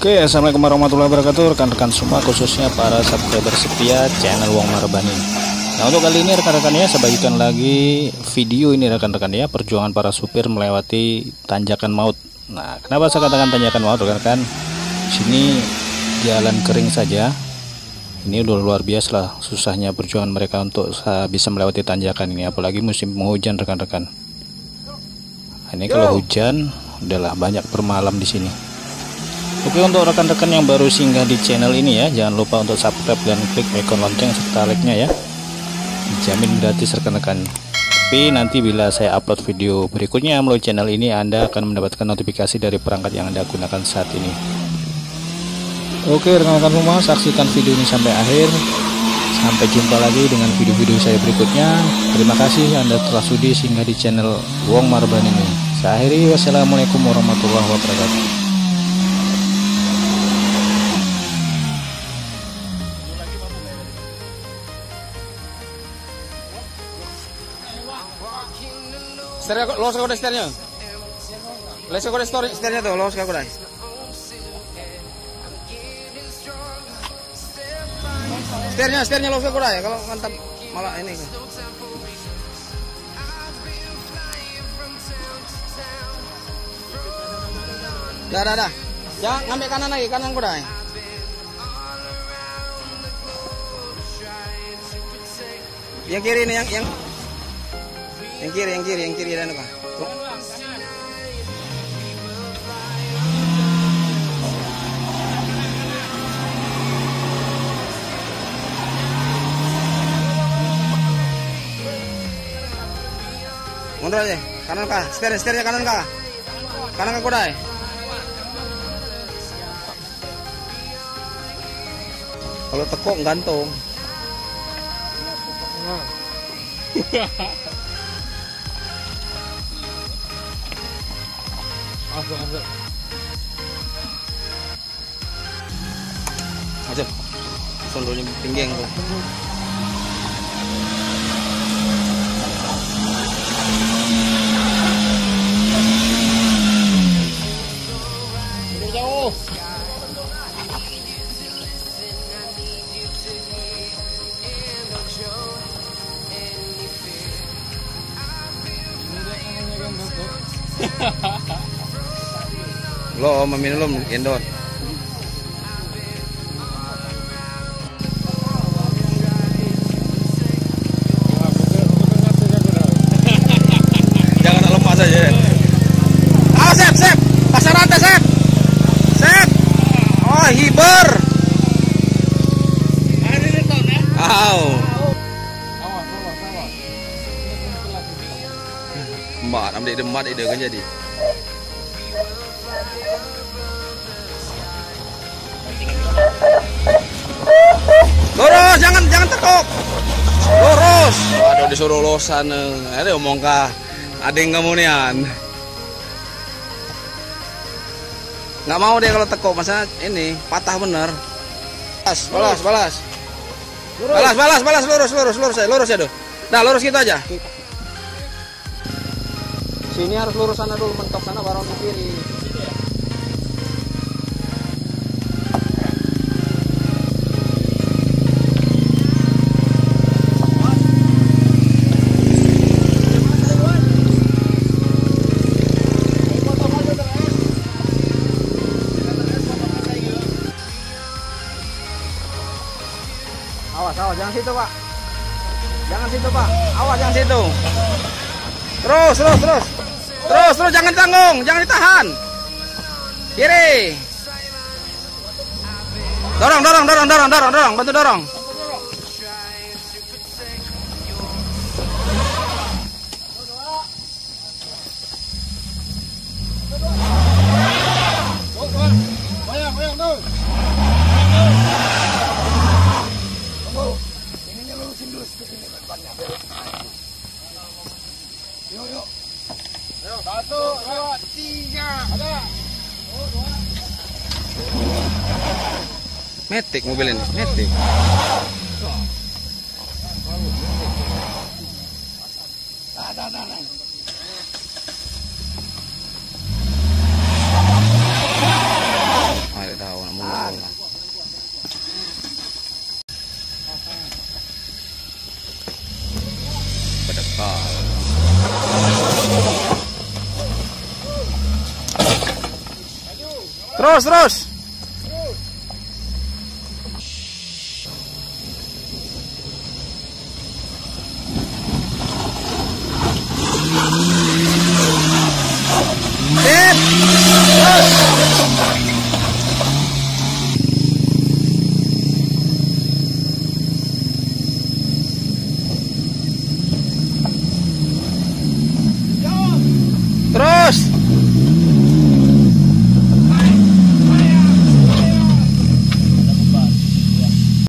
Oke, assalamualaikum warahmatullahi wabarakatuh rekan-rekan semua, khususnya para subscriber setia channel Wong Marbani. Nah, untuk kali ini rekan-rekan ya, saya bagikan lagi video ini rekan-rekan ya, perjuangan para supir melewati tanjakan maut. Nah, kenapa saya katakan tanjakan maut rekan-rekan? Sini jalan kering saja. Ini udah luar biasa lah susahnya perjuangan mereka untuk bisa melewati tanjakan ini, apalagi musim penghujan rekan-rekan. Nah, ini kalau hujan udahlah banyak bermalam di sini. Oke, untuk rekan-rekan yang baru singgah di channel ini ya, jangan lupa untuk subscribe dan klik ikon lonceng serta like-nya ya. Dijamin gratis rekan-rekan. Tapi nanti bila saya upload video berikutnya melalui channel ini, Anda akan mendapatkan notifikasi dari perangkat yang Anda gunakan saat ini. Oke rekan-rekan semua, saksikan video ini sampai akhir. Sampai jumpa lagi dengan video-video saya berikutnya. Terima kasih Anda telah sudi singgah di channel Wong Marbani ini. Saya akhiri, wassalamualaikum warahmatullahi wabarakatuh. Sternya, los ka kuda sternya. Les ka kuda sternya tuh, los ka kuda. Sternya los ka kuda ya, kalau mantap malah ini. Dah. Jangan ngambil kanan lagi, kanan kuda. Yang kiri ini yang kiri dan apa? Tuh. Mundur aja, kanan kah? Sternya kanan kah? Kanan kah kuda? Kalau tekuk gantung. Aja, sondolnya tinggi yang tuh. Jauh. Lo meminum endor. Jangan lepas aja. Ah, sep. Pasar rantai, sep. Oh, hiber. Mbak, ambil demat ide kan jadi. Lurus, jangan tekuk. Lurus. Aduh, disuruh losan. Ada omong kah? Adeng kamu nian. Nggak mau dia kalau tekuk, masa ini patah bener. Balas. Lurus ya tuh. Nah, lurus gitu aja. Sini harus lurus sana dulu, mentok sana baru ke kiri. Awas, jangan situ, Pak. Awas, jangan situ. Terus, jangan ditanggung, jangan ditahan. Kiri. Dorong, bantu dorong. Yuk. 1, 2, 3. Ada. Matic mobil ini, Matic. Ada tahun. Terus.